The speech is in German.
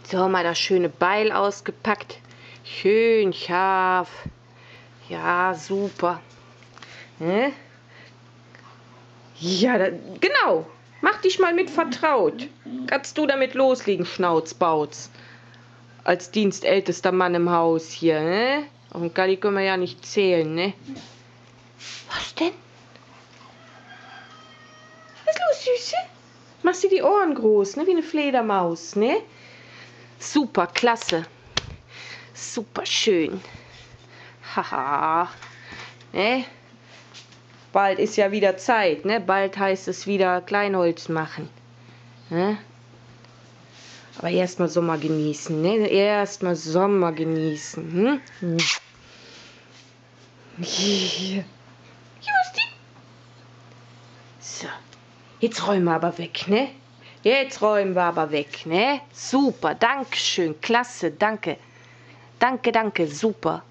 So, mal das schöne Beil ausgepackt. Schön scharf. Ja, super. Ne? Ja, genau. Mach dich mal mit vertraut. Kannst du damit loslegen, Schnauzbauz. Als dienstältester Mann im Haus hier, ne? Und Galli können wir ja nicht zählen, ne? Was denn? Was ist los, Süße? Machst du die Ohren groß, ne? Wie eine Fledermaus, ne? Super, klasse. Super schön. Haha. Ne? Bald ist ja wieder Zeit, ne? Bald heißt es wieder Kleinholz machen. Ne? Aber erstmal Sommer genießen, ne? Erstmal Sommer genießen. Hm? Hier. Justi. So. Jetzt räumen wir aber weg, ne? Jetzt räumen wir aber weg, ne? Super, danke schön, klasse, danke. Danke, danke, super.